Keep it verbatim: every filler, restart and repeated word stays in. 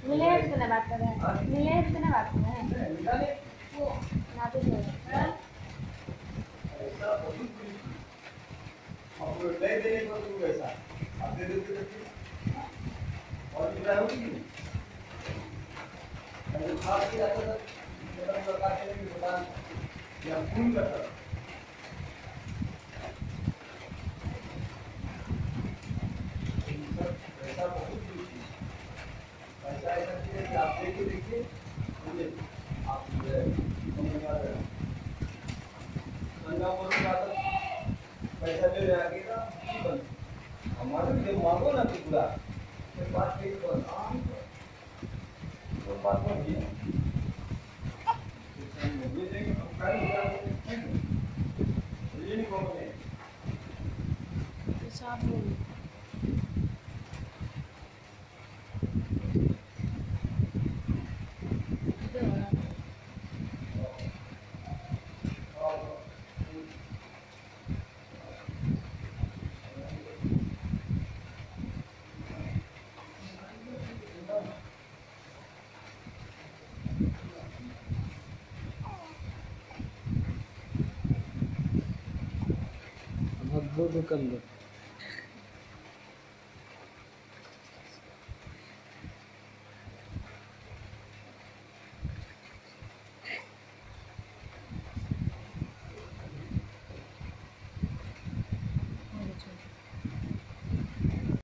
मिले हैं कितने बात कर रहे हैं? मिले हैं कितने बात कर रहे हैं? वो ना तो जो अब ले देने को तू ऐसा अब दे देते थे और भी रहेगी अगर खास किया तो मेरा सरकार के लिए बता या फूल का पैसा बहुत पैसा ऐसा चीज कि आप देखिए देखिए आप संगापुर में आकर पैसा ले ले आगे का हमारे लिए मांगो ना कि पूरा फिर बात कही तो आम तो बात मत की ये देंगे हम काय ये नहीं कहोगे हिसाब में दो दुकान